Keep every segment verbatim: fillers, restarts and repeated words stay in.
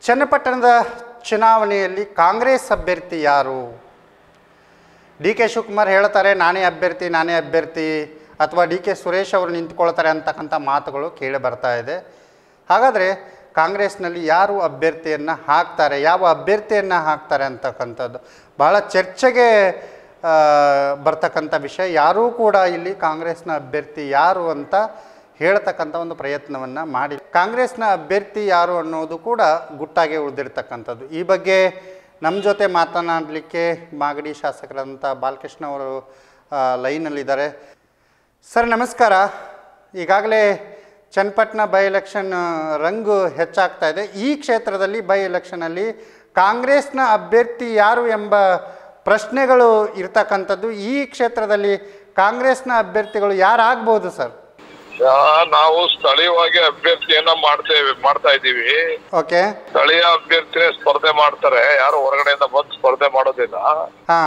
ಚನ್ನಪಟ್ಟಣದ ಚುನಾವಣೆಯಲ್ಲಿ ಕಾಂಗ್ರೆಸ್ ಅಭ್ಯರ್ಥಿ ಯಾರು? ಡಿ ಕೆ ಶಿವಕುಮಾರ್ ಹೇಳ್ತಾರೆ ನಾನೇ ಅಭ್ಯರ್ಥಿ ನಾನೇ ಅಭ್ಯರ್ಥಿ ಅಥವಾ ಡಿ ಕೆ ಸುರೇಶ್ ಅವರು ನಿಂತ್ಕೊಳ್ತಾರೆ ಅಂತಕ್ಕಂಥ ಮಾತುಗಳು ಕೇಳಿ ಬರ್ತಾ ಇದೆ. ಹಾಗಾದರೆ ಕಾಂಗ್ರೆಸ್ನಲ್ಲಿ ಯಾರು ಅಭ್ಯರ್ಥಿಯನ್ನು ಹಾಕ್ತಾರೆ, ಯಾವ ಅಭ್ಯರ್ಥಿಯನ್ನು ಹಾಕ್ತಾರೆ ಅಂತಕ್ಕಂಥದ್ದು ಭಾಳ ಚರ್ಚೆಗೆ ಬರ್ತಕ್ಕಂಥ ವಿಷಯ. ಯಾರೂ ಕೂಡ ಇಲ್ಲಿ ಕಾಂಗ್ರೆಸ್ನ ಅಭ್ಯರ್ಥಿ ಯಾರು ಅಂತ ಹೇಳ್ತಕ್ಕಂಥ ಒಂದು ಪ್ರಯತ್ನವನ್ನು ಮಾಡಿ ಕಾಂಗ್ರೆಸ್ನ ಅಭ್ಯರ್ಥಿ ಯಾರು ಅನ್ನೋದು ಕೂಡ ಗುಟ್ಟಾಗಿ ಉಳಿದಿರ್ತಕ್ಕಂಥದ್ದು. ಈ ಬಗ್ಗೆ ನಮ್ಮ ಜೊತೆ ಮಾತನಾಡಲಿಕ್ಕೆ ಮಾಗಡಿ ಶಾಸಕರಂಥ ಬಾಲಕೃಷ್ಣ ಅವರು ಲೈನಲ್ಲಿದ್ದಾರೆ. ಸರ್ ನಮಸ್ಕಾರ. ಈಗಾಗಲೇ ಚನ್ನಪಟ್ಟಣ ಬೈ ಎಲೆಕ್ಷನ್ ರಂಗು ಹೆಚ್ಚಾಗ್ತಾ ಇದೆ. ಈ ಕ್ಷೇತ್ರದಲ್ಲಿ ಬೈ ಎಲೆಕ್ಷನಲ್ಲಿ ಕಾಂಗ್ರೆಸ್ನ ಅಭ್ಯರ್ಥಿ ಯಾರು ಎಂಬ ಪ್ರಶ್ನೆಗಳು ಇರ್ತಕ್ಕಂಥದ್ದು. ಈ ಕ್ಷೇತ್ರದಲ್ಲಿ ಕಾಂಗ್ರೆಸ್ನ ಅಭ್ಯರ್ಥಿಗಳು ಯಾರಾಗ್ಬೋದು ಸರ್? ನಾವು ಸ್ಥಳೀಯವಾಗಿ ಅಭ್ಯರ್ಥಿಯನ್ನ ಮಾಡ್ತೇವೆ ಮಾಡ್ತಾ ಇದ್ದೀವಿ. ಓಕೆ, ಸ್ಥಳೀಯ ಅಭ್ಯರ್ಥಿ ಸ್ಪರ್ಧೆ ಮಾಡ್ತಾರೆ, ಯಾರು ಹೊರಗಡೆಯಿಂದ ಬಂದು ಸ್ಪರ್ಧೆ ಮಾಡೋದಿಲ್ಲ. ಹಾ,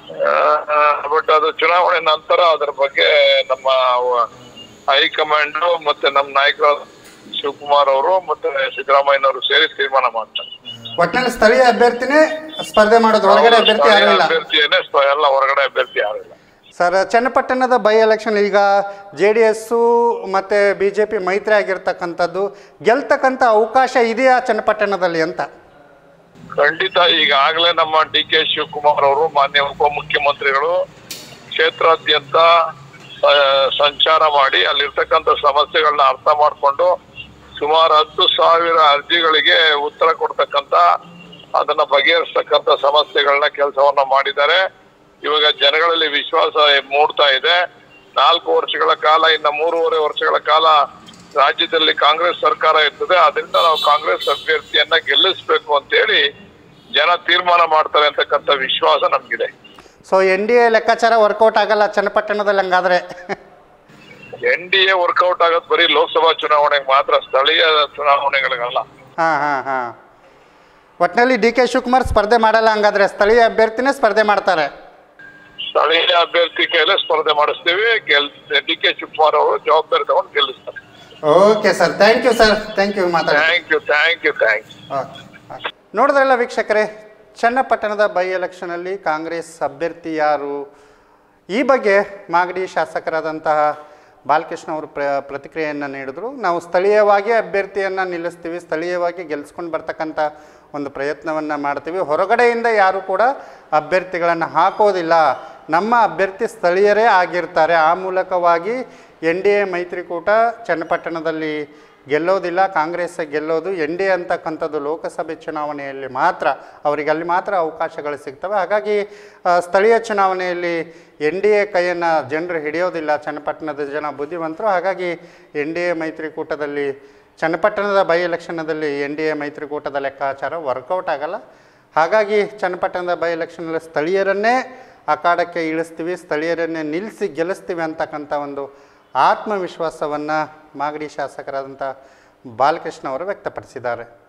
ಬಟ್ ಅದು ಚುನಾವಣೆ ನಂತರ ಅದ್ರ ಬಗ್ಗೆ ನಮ್ಮ ಹೈಕಮಾಂಡ್ ಮತ್ತೆ ನಮ್ಮ ನಾಯಕರು ಶಿವಕುಮಾರ್ ಅವರು ಮತ್ತೆ ಸಿದ್ದರಾಮಯ್ಯನವರು ಸೇರಿ ತೀರ್ಮಾನ ಮಾಡ್ತಾರೆ. ಒಟ್ಟಿನಲ್ಲಿ ಸ್ಥಳೀಯ ಅಭ್ಯರ್ಥಿನೇ ಸ್ಪರ್ಧೆ ಮಾಡೋದು, ಹೊರಗಡೆ ಅಭ್ಯರ್ಥಿ ಯಾರು ಇಲ್ಲ. ಅಭ್ಯರ್ಥಿಯನ್ನೇ ಎಲ್ಲ ಹೊರಗಡೆ ಅಭ್ಯರ್ಥಿ ಯಾರು ಇಲ್ಲ ಸರ್. ಚನ್ನಪಟ್ಟಣದ ಬೈ ಎಲೆಕ್ಷನ್ ಈಗ ಜೆ ಡಿ ಎಸ್ಸು ಮತ್ತು ಬಿ ಜೆ ಪಿ ಮೈತ್ರಿ ಆಗಿರ್ತಕ್ಕಂಥದ್ದು, ಗೆಲ್ತಕ್ಕಂಥ ಅವಕಾಶ ಇದೆಯಾ ಚನ್ನಪಟ್ಟಣದಲ್ಲಿ ಅಂತ? ಖಂಡಿತ. ಈಗಾಗಲೇ ನಮ್ಮ ಡಿ ಕೆ ಶಿವಕುಮಾರ್ ಅವರು ಮಾನ್ಯ ಉಪಮುಖ್ಯಮಂತ್ರಿಗಳು ಕ್ಷೇತ್ರಾದ್ಯಂತ ಸಂಚಾರ ಮಾಡಿ ಅಲ್ಲಿರ್ತಕ್ಕಂಥ ಸಮಸ್ಯೆಗಳನ್ನ ಅರ್ಥ ಮಾಡಿಕೊಂಡು ಸುಮಾರು ಹತ್ತು ಸಾವಿರ ಅರ್ಜಿಗಳಿಗೆ ಉತ್ತರ ಕೊಡ್ತಕ್ಕಂಥ ಅದನ್ನ ಬಗೆಹರಿಸ್ತಕ್ಕಂಥ ಸಮಸ್ಯೆಗಳನ್ನ ಕೆಲಸವನ್ನ ಮಾಡಿದ್ದಾರೆ. ಇವಾಗ ಜನಗಳಲ್ಲಿ ವಿಶ್ವಾಸ ಮೂಡ್ತಾ ಇದೆ. ನಾಲ್ಕು ವರ್ಷಗಳ ಕಾಲ ಇನ್ನ ಮೂರುವರೆ ವರ್ಷಗಳ ಕಾಲ ರಾಜ್ಯದಲ್ಲಿ ಕಾಂಗ್ರೆಸ್ ಸರ್ಕಾರ ಇರ್ತದೆ. ಅದರಿಂದ ನಾವು ಕಾಂಗ್ರೆಸ್ ಅಭ್ಯರ್ಥಿಯನ್ನ ಗೆಲ್ಲಿಸ್ಬೇಕು ಅಂತ ಹೇಳಿ ಜನ ತೀರ್ಮಾನ ಮಾಡ್ತಾರೆ ಅಂತಕ್ಕಂಥ ವಿಶ್ವಾಸ ನಮ್ಗಿದೆ. ಸೊ ಎನ್ ಡಿ ಎ ಲೆಕ್ಕಾಚಾರ ವರ್ಕೌಟ್ ಆಗಲ್ಲ ಚನ್ನಪಟ್ಟಣದಲ್ಲಿ ಹಂಗಾದ್ರೆ? ಎನ್ ಡಿ ಎ ವರ್ಕೌಟ್ ಆಗೋದು ಬರೀ ಲೋಕಸಭಾ ಚುನಾವಣೆಗೆ ಮಾತ್ರ, ಸ್ಥಳೀಯ ಚುನಾವಣೆಗಳಿಗಲ್ಲ. ಹಾ ಹಾ ಹಾ ಒಟ್ಟಿನಲ್ಲಿ ಡಿ ಕೆ ಶಿವಕುಮಾರ್ ಸ್ಪರ್ಧೆ ಮಾಡಲ್ಲ ಹಂಗಾದ್ರೆ, ಸ್ಥಳೀಯ ಅಭ್ಯರ್ಥಿನೇ ಸ್ಪರ್ಧೆ ಮಾಡ್ತಾರೆ. ಸ್ಥಳೀಯ ಅಭ್ಯರ್ಥಿ ಕೈಲೇ ಸ್ಪರ್ಧೆ ಮಾಡಿಸ್ತೀವಿ. ಗೆಲ್ ಡಿ ಕೆ ಶಿವಕುಮಾರ್ ಅವರು ಜವಾಬ್ದಾರಿ ತಗೊಂಡು ಗೆಲ್ಲಿಸ್ತಾರೆ. Okay sir, thank you sir, thank you. ಮಾತಾಡಿ. Thank you thank you thanks. ನೋಡಿದ್ರಲ್ಲ ವೀಕ್ಷಕರೇ, ಚನ್ನಪಟ್ಟಣದ ಬೈ ಎಲೆಕ್ಷನಲ್ಲಿ ಕಾಂಗ್ರೆಸ್ ಅಭ್ಯರ್ಥಿ ಯಾರು, ಈ ಬಗ್ಗೆ ಮಾಗಡಿ ಶಾಸಕರಾದಂತಹ ಬಾಲಕೃಷ್ಣ ಅವರು ಪ್ರ ಪ್ರತಿಕ್ರಿಯೆಯನ್ನು ನೀಡಿದ್ರು. ನಾವು ಸ್ಥಳೀಯವಾಗಿ ಅಭ್ಯರ್ಥಿಯನ್ನು ನಿಲ್ಲಿಸ್ತೀವಿ, ಸ್ಥಳೀಯವಾಗಿ ಗೆಲ್ಸ್ಕೊಂಡು ಬರ್ತಕ್ಕಂಥ ಒಂದು ಪ್ರಯತ್ನವನ್ನು ಮಾಡ್ತೀವಿ, ಹೊರಗಡೆಯಿಂದ ಯಾರು ಕೂಡ ಅಭ್ಯರ್ಥಿಗಳನ್ನು ಹಾಕೋದಿಲ್ಲ, ನಮ್ಮ ಅಭ್ಯರ್ಥಿ ಸ್ಥಳೀಯರೇ ಆಗಿರ್ತಾರೆ. ಆ ಮೂಲಕವಾಗಿ ಎನ್ ಡಿ ಎ ಮೈತ್ರಿಕೂಟ ಚನ್ನಪಟ್ಟಣದಲ್ಲಿ ಗೆಲ್ಲೋದಿಲ್ಲ, ಕಾಂಗ್ರೆಸ್ ಗೆಲ್ಲೋದು. ಎನ್ ಡಿ ಎ ಅಂತಕ್ಕಂಥದ್ದು ಲೋಕಸಭೆ ಚುನಾವಣೆಯಲ್ಲಿ ಮಾತ್ರ, ಅವರಿಗೆ ಅಲ್ಲಿ ಮಾತ್ರ ಅವಕಾಶಗಳು ಸಿಗ್ತವೆ. ಹಾಗಾಗಿ ಸ್ಥಳೀಯ ಚುನಾವಣೆಯಲ್ಲಿ ಎನ್ ಡಿ ಎ ಕೈಯನ್ನು ಜನರು ಹಿಡಿಯೋದಿಲ್ಲ, ಚನ್ನಪಟ್ಟಣದ ಜನ ಬುದ್ಧಿವಂತರು. ಹಾಗಾಗಿ ಎನ್ ಡಿ ಎ ಮೈತ್ರಿಕೂಟದಲ್ಲಿ ಚನ್ನಪಟ್ಟಣದ ಬೈ ಎಲೆಕ್ಷನ್ನಲ್ಲಿ ಎನ್ ಡಿ ಎ ಮೈತ್ರಿಕೂಟದ ಲೆಕ್ಕಾಚಾರ ವರ್ಕೌಟ್ ಆಗಲ್ಲ. ಹಾಗಾಗಿ ಚನ್ನಪಟ್ಟಣದ ಬೈ ಎಲೆಕ್ಷನಲ್ಲಿ ಸ್ಥಳೀಯರನ್ನೇ ಅಖಾಡಕ್ಕೆ ಇಳಿಸ್ತೀವಿ, ಸ್ಥಳೀಯರನ್ನೇ ನಿಲ್ಲಿಸಿ ಗೆಲ್ಲಿಸ್ತೀವಿ ಅಂತಕ್ಕಂಥ ಒಂದು ಆತ್ಮವಿಶ್ವಾಸವನ್ನು ಮಾಗಡಿ ಶಾಸಕರಾದಂಥ ಬಾಲಕೃಷ್ಣ ಅವರು ವ್ಯಕ್ತಪಡಿಸಿದ್ದಾರೆ.